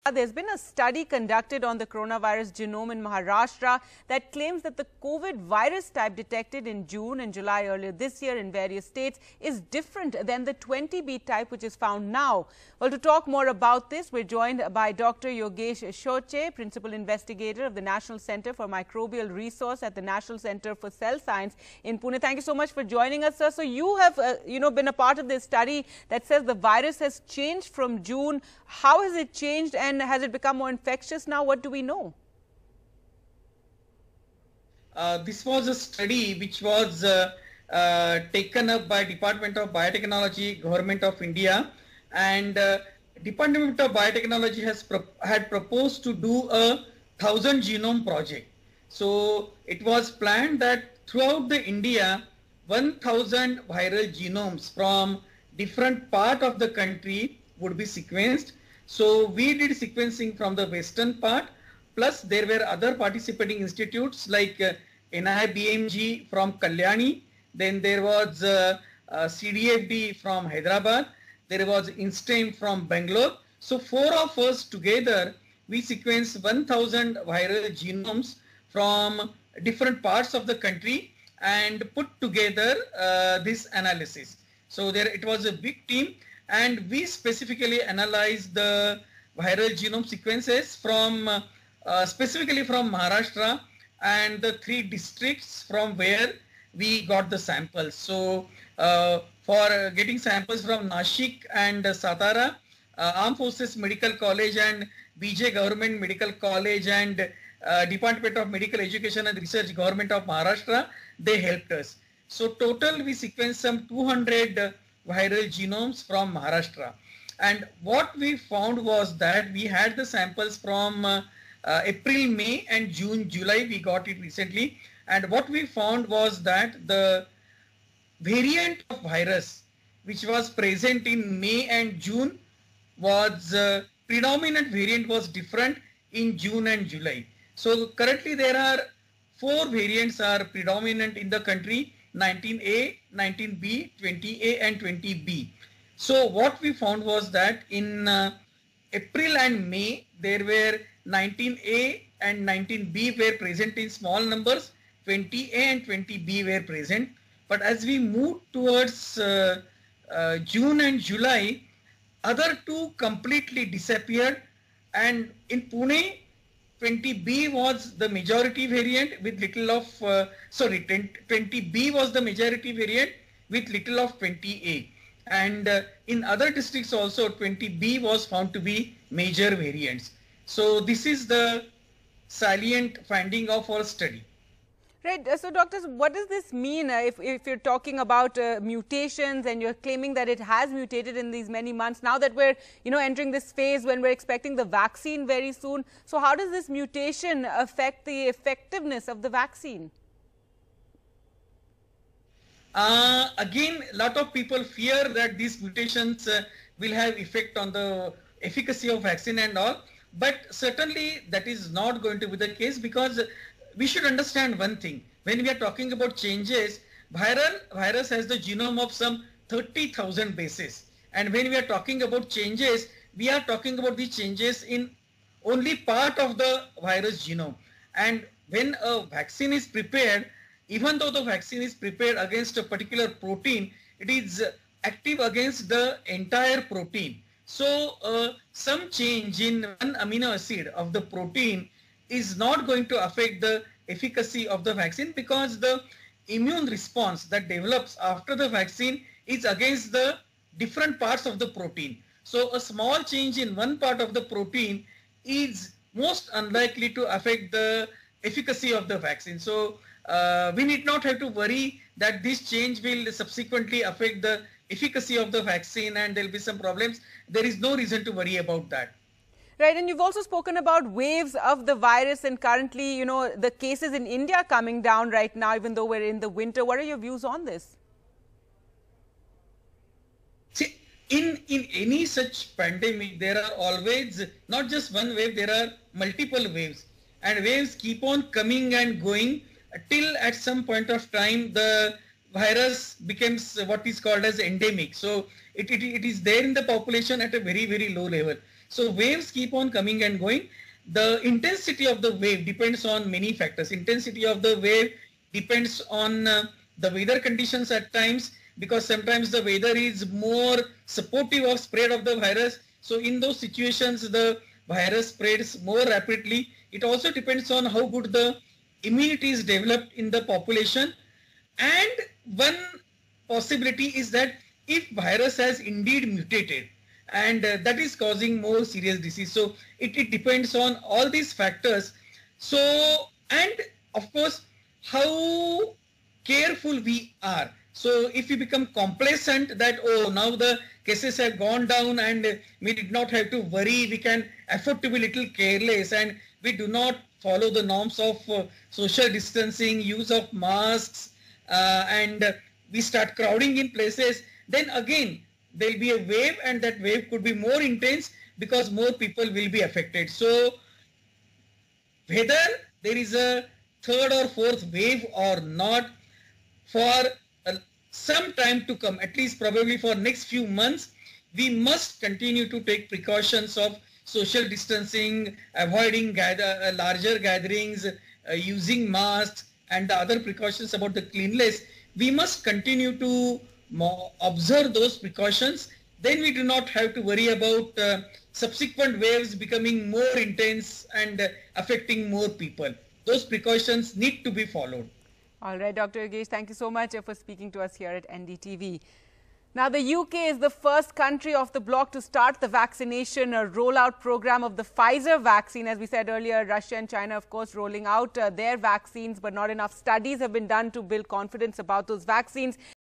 There's been a study conducted on the coronavirus genome in Maharashtra that claims that the COVID virus type detected in June and July earlier this year in various states is different than the 20B type which is found now. Well, to talk more about this, we're joined by Dr. Yogesh Shoche, Principal Investigator of the National Center for Microbial Resource at the National Center for Cell Science in Pune. Thank you so much for joining us, sir. So you have, been a part of this study that says the virus has changed from June. How has it changed and has it become more infectious now? What do we know? This was a study which was taken up by Department of Biotechnology, Government of India, and Department of Biotechnology had proposed to do a 1000 genome project. So it was planned that throughout the India, 1000 viral genomes from different part of the country would be sequenced. So we did sequencing from the western part, plus there were other participating institutes like NIBMG from Kalyani, then there was CDFD from Hyderabad, there was INSTEM from Bangalore. So 4 of us together, we sequenced 1000 viral genomes from different parts of the country and put together this analysis. So it was a big team, and we specifically analyzed the viral genome sequences from specifically from Maharashtra and the 3 districts from where we got the samples. So for getting samples from Nashik and Satara, Armed Forces Medical College and BJ Government Medical College and Department of Medical Education and Research, Government of Maharashtra, they helped us. So total we sequenced some 200 viral genomes from Maharashtra. And what we found was that we had the samples from April, May and June, July. We got it recently. And what we found was that the variant of virus which was present in May and June was predominant variant was different in June and July. So currently there are 4 variants are predominant in the country: 19A, 19B, 20A and 20B. So what we found was that in April and May, there were 19A and 19B were present in small numbers, 20A and 20B were present. But as we moved towards June and July, other 2 completely disappeared, and in Pune, 20B was the majority variant with little of, 20B was the majority variant with little of 20A. And in other districts also 20B was found to be major variants. So this is the salient finding of our study. Right. So, doctors, what does this mean if you're talking about mutations and you're claiming that it has mutated in these many months, now that we're, entering this phase when we're expecting the vaccine very soon? So how does this mutation affect the effectiveness of the vaccine? Again, a lot of people fear that these mutations will have effect on the efficacy of vaccine and all, but certainly that is not going to be the case, because we should understand one thing. When we are talking about changes, virus has the genome of some 30,000 bases. And when we are talking about changes, we are talking about the changes in only part of the virus genome. And when a vaccine is prepared, even though the vaccine is prepared against a particular protein, it is active against the entire protein. So some change in one amino acid of the protein is not going to affect the efficacy of the vaccine, because the immune response that develops after the vaccine is against the different parts of the protein. So a small change in one part of the protein is most unlikely to affect the efficacy of the vaccine. So we need not have to worry that this change will subsequently affect the efficacy of the vaccine and there will be some problems. There is no reason to worry about that. Right, and you've also spoken about waves of the virus, and currently, the cases in India coming down right now, even though we're in the winter. What are your views on this? See, in any such pandemic, there are always not just one wave, there are multiple waves, and waves keep on coming and going till at some point of time the virus becomes what is called as endemic. So it is there in the population at a very, very low level. So waves keep on coming and going. The intensity of the wave depends on many factors. Intensity of the wave depends on the weather conditions at times, because sometimes the weather is more supportive of spread of the virus. So in those situations, the virus spreads more rapidly. It also depends on how good the immunity is developed in the population. And one possibility is that if virus has indeed mutated, and that is causing more serious disease. So it depends on all these factors. So, and of course, how careful we are. So if we become complacent that, oh, now the cases have gone down and we did not have to worry, we can afford to be little careless, and we do not follow the norms of social distancing, use of masks, and we start crowding in places, then again, there will be a wave, and that wave could be more intense because more people will be affected. So whether there is a third or fourth wave or not, for some time to come, at least probably for next few months, we must continue to take precautions of social distancing, avoiding larger gatherings, using masks, and the other precautions about the cleanliness. We must continue to observe those precautions. Then we do not have to worry about subsequent waves becoming more intense and affecting more people. Those precautions need to be followed. All right, Dr. Yogesh, thank you so much for speaking to us here at NDTV. Now, the UK is the first country of the bloc to start the vaccination rollout program of the Pfizer vaccine. As we said earlier, Russia and China, of course, rolling out their vaccines, but not enough studies have been done to build confidence about those vaccines.